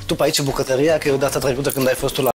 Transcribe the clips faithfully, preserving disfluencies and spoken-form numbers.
Tu pe aici bucătăria, că e o dată trecută când ai fost tu la...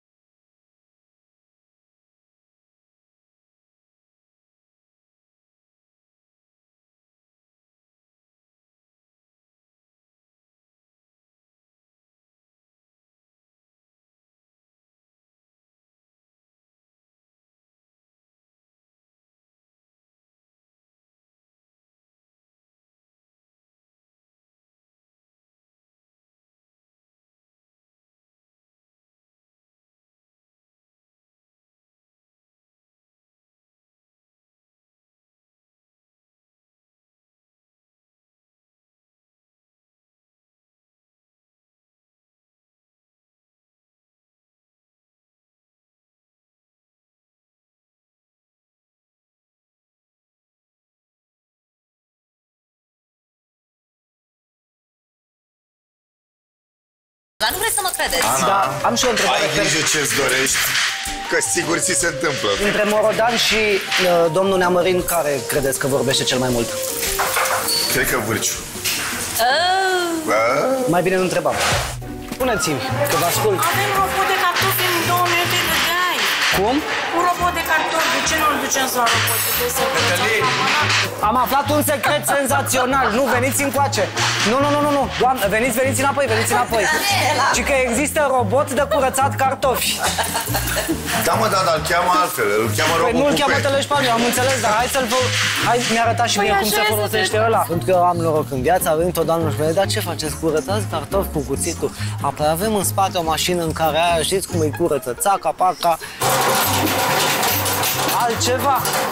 Dar nu vreți să mă credeți. Ana, Da, am și o întrebare. ai grijă ce-ți dorești, că sigur ți se întâmplă. Între Morodan și uh, domnul Neamărin, care credeți că vorbește cel mai mult? Cred că Vârciu. Oh. A? Mai bine nu întrebam. Puneți-mi, că vă ascult. Avem robot de cartofi în două minute de dai. Cum? Un robot de cartofi, de ce nu-l ducem la robot? Trebuie să Am aflat un secret senzațional. Nu, veniți încoace. Nu, nu, nu, nu, nu. Doamne, veniți, veniți înapoi, veniți înapoi. Și că există robot de curățat cartofi. Da, mă, da, dar îl cheamă altfel, îl cheamă Păi robot nu-l cu cheamă pe. Teleșpanu, eu am înțeles, dar hai să-l vă... Hai, mi-a arătat și mie Păi cum se așa folosește este. ăla. Pentru că eu am noroc în viață, a venit o doamnă și mi-a zis, dar ce faceți, curățați cartofi cu cuțitul? Apoi avem în spate o mașină în care aia, știți cum îi curăță, țaca, paca... Altceva.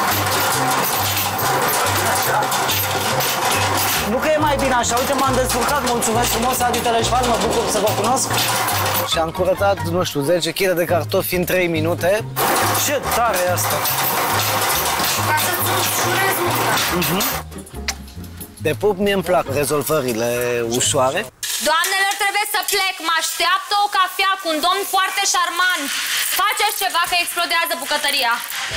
Nu că e mai bine așa, uite, m-am descurcat, mulțumesc frumos, Adi Teleșpan, mă bucur să vă cunosc. Și am curățat, nu știu, zece kilograme de cartofi în trei minute. Ce tare e asta! Ca să-ți ușurezi munca. De pup, mie îmi plac rezolvările ușoare. Doamnelor, trebuie să plec. Mă așteaptă o cafea cu un domn foarte șarmant. Faceți ceva că explodează bucătăria.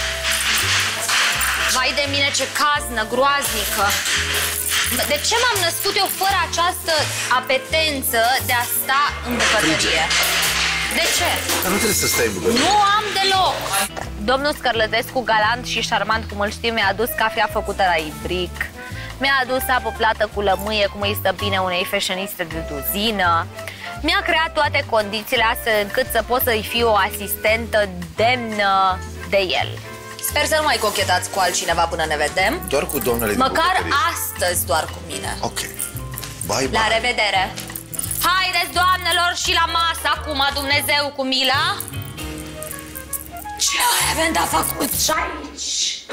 Vai de mine, ce caznă groaznică. De ce m-am născut eu fără această apetență de a sta în bucătărie? De ce? Dar nu trebuie să stai în bucătărie. Nu am deloc. Domnul Scărlătescu, galant și șarmant cum îl știu, mi-a adus cafea făcută la ibric. Mi-a adus apă plată cu lămâie, cum îi stă bine unei feșeniste de duzină. Mi-a creat toate condițiile astfel încât să pot să-i fiu o asistentă demnă de el. Sper să nu mai cochetați cu altcineva până ne vedem. Doar cu domnele din Măcar bucătărie. astăzi doar cu mine. Ok. Bye, bye. La revedere! Haideți, doamnelor, și la masă acum, Dumnezeu cu mila! Ce avem de-a făcut și aici?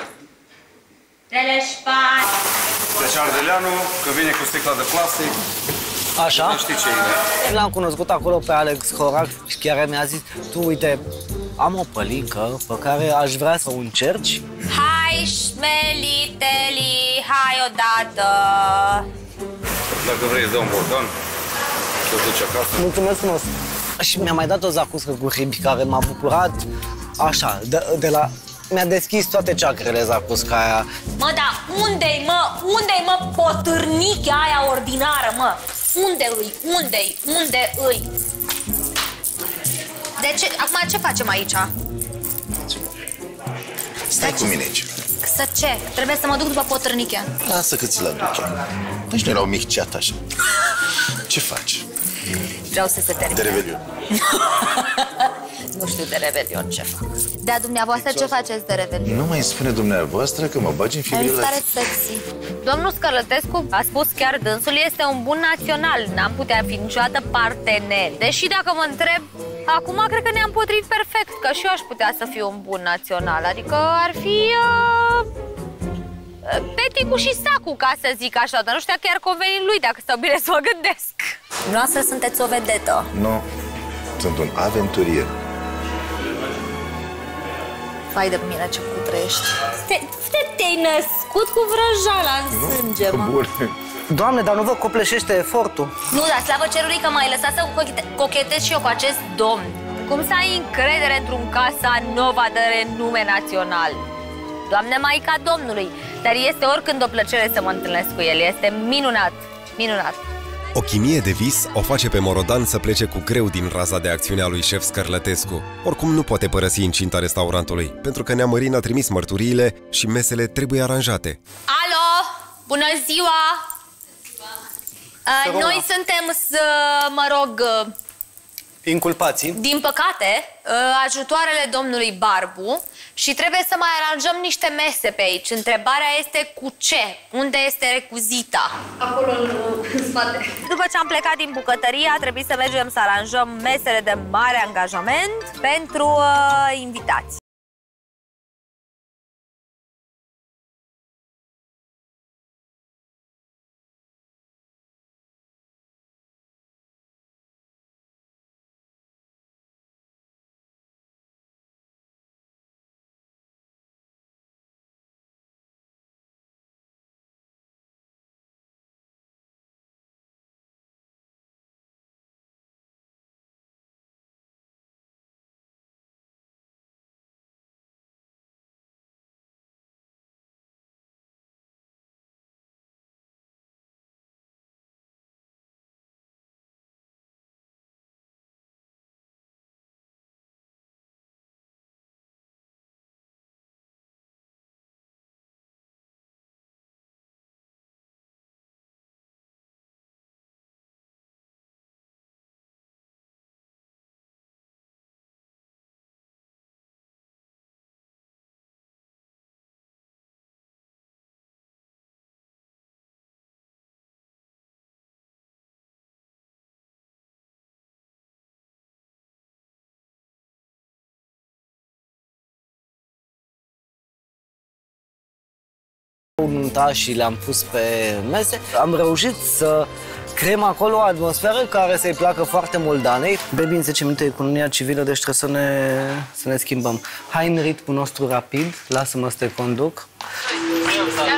Teleșpan! Deci Ardeleanu, că vine cu sticla de plastic, Așa? nu știi ce e. L-am cunoscut acolo pe Alex Horac și chiar mi-a zis, tu, uite, am o pălincă pe care aș vrea să o încerci. Hai, șmeliteli, hai odată! Dacă vrei, îți dau un borcan, te duci acasă. Mulțumesc frumos. Și mi-a mai dat o zacuscă cu hribi care m-a bucurat, așa, de, de la... Mi-a deschis toate ceacrele zacusca aia. Mă, dar unde-i, mă, unde-i, mă, potârnichea aia ordinară, mă? Unde-i, unde-i, unde îi? De ce, acum ce facem aici? Stai cu mine aici. Să ce? Trebuie să mă duc după potârnichea. Lasă că ți-l aduc eu. Nici nu era un mic ceat așa. Ce faci? Vreau să se termine. De revelion. Nu știu de revelion ce fac. Dar dumneavoastră ce faceți de revelion? Nu mai spune dumneavoastră că mă bagi în Mi fibrele. stare sexy. Domnul Scărlătescu a spus chiar dânsul, este un bun național. N-am putea fi niciodată parteneri. Deși dacă mă întreb, acum cred că ne-am potrivit perfect, că și eu aș putea să fiu un bun național. Adică ar fi... Uh... Peticul și sacul, ca să zic așa, dar nu știu chiar convenit lui, dacă stau bine să mă gândesc. Noastră sunteți o vedetă. Nu, sunt un aventurier. Vai de mine, ce cutrești. Te-ai născut cu vrăjala în sânge, mă. Bun. Doamne, dar nu vă copleșește efortul? Nu, dar slavă cerului că m-ai lăsat să cochete- cochetez și eu cu acest domn. Cum să ai încredere într-un Casa Nova de renume național? Doamne Maica Domnului, dar este oricând o plăcere să mă întâlnesc cu el, este minunat, minunat. O chimie de vis o face pe Morodan să plece cu greu din raza de acțiune a lui șef Scărlătescu. Oricum nu poate părăsi incinta restaurantului, pentru că Neamărin a trimis mărturiile și mesele trebuie aranjate. Alo! Bună ziua! Uh, noi suntem, mă rog, Inculpații. din păcate, ajutoarele domnului Barbu și trebuie să mai aranjăm niște mese pe aici. Întrebarea este cu ce? Unde este recuzita? Acolo, în spate. După ce am plecat din bucătărie, a trebuit să mergem să aranjăm mesele de mare angajament pentru uh, invitați. Nunta și le-am pus pe mese. Am reușit să creăm acolo o atmosferă care să-i placă foarte mult Danei. Baby, în zece minute e cununia civilă, deci trebuie să ne, să ne schimbăm. Hai în ritmul nostru rapid, lasă-mă să te conduc.